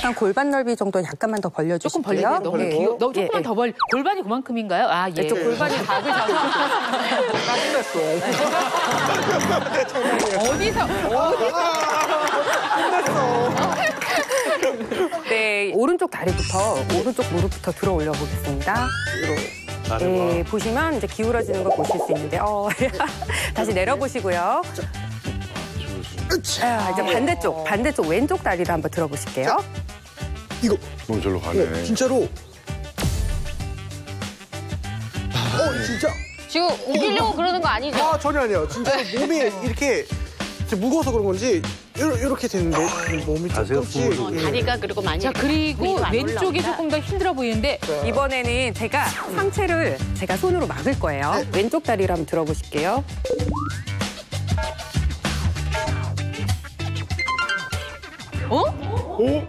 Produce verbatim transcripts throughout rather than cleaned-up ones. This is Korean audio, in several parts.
약간 골반 넓이 정도 약간만 더 벌려주시고요. 조금 벌리면 너무 네. 귀여워. 너 조금만 예, 예. 더 벌. 골반이 그만큼인가요? 아, 예. 네, 좀 골반이 작으셔서. 끝났어. 어디서 어디서 네, 오른쪽 다리부터 오른쪽 무릎부터 들어 올려 보겠습니다. 네, 보시면 이제 기울어지는 거 보실 수 있는데, 어, 다시 내려보시고요. 아, 이제 반대쪽, 반대쪽 왼쪽 다리를 한번 들어보실게요. 이거. 너무 절로 가네. 네, 진짜로. 어, 진짜. 지금 우기려고 그러는 거 아니죠? 아, 전혀 아니에요. 진짜 몸이 이렇게 무거워서 그런 건지 이렇게 되는데 몸이 조금씩. 어, 다리가 그리고 많이. 자, 그리고 위로 안 왼쪽이 올라온다. 조금 더 힘들어 보이는데 이번에는 제가 상체를 제가 손으로 막을 거예요. 네. 왼쪽 다리를 한번 들어보실게요. 어? 오?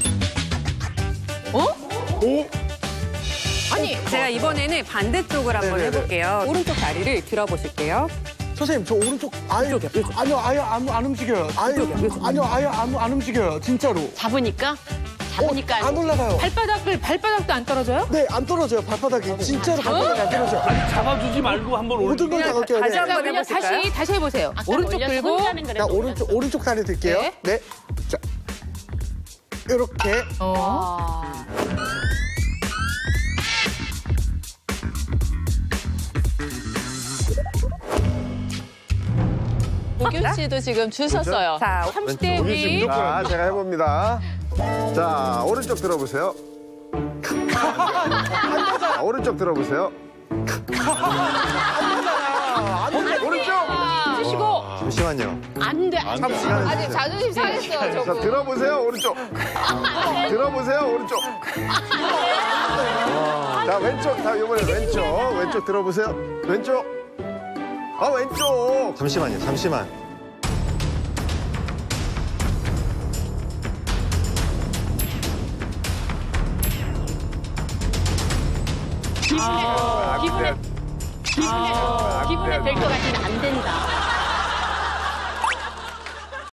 어? 오? 아니, 제가 이번에는 반대쪽을 한번 네네네. 해볼게요. 오른쪽 다리를 들어보실게요. 선생님, 저 오른쪽 아예 이쪽이요, 이쪽. 아니요, 아예 안, 안 움직여요. 아예 이쪽이요, 이쪽. 아니요, 아예 안, 안 움직여요. 진짜로. 잡으니까? 잡으니까 어, 안 올라가요. 발바닥을 발바닥도 안 떨어져요? 네, 안 떨어져요. 발바닥이. 진짜로 발바닥이 안 떨어져요. 잡아주지 말고 한번 올려. 모든 걸 다 갈게요. 다시 네. 한번 자, 그냥 해보실까요? 다시 다시 해보세요. 아까 오른쪽 올려서 들고 혼자는 그래도 자, 오른쪽 오른쪽 다리 들게요. 네. 네. 자. 이렇게. 어. 우균 씨도 지금 줄 섰어요. 자, 삼십 대 우리 자, 제가 해봅니다. 자, 오른쪽 들어보세요. 자, 오른쪽 들어보세요. 오른쪽! 주시고 잠시만요. 안 돼. 잠시만요. 아니, 자존심 상했어요, 자, 저거. 들어보세요, 오른쪽. 들어보세요, 오른쪽. 자, 왼쪽. 다 이번에 왼쪽. 왼쪽 들어보세요. 왼쪽. 아, 왼쪽. 잠시만요, 잠시만. 기분에, 기분에, 기분에, 기분에 될 것 같으면 안 된다.